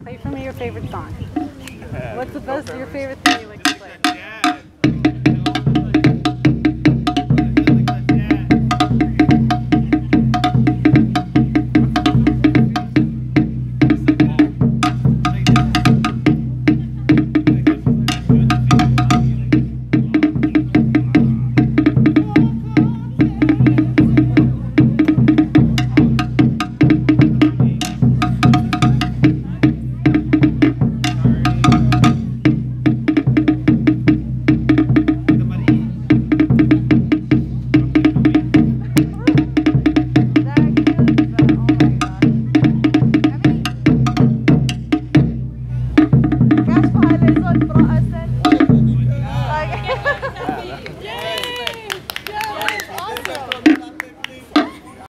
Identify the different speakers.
Speaker 1: Play for me your favorite song. What's the best, your favorite thing you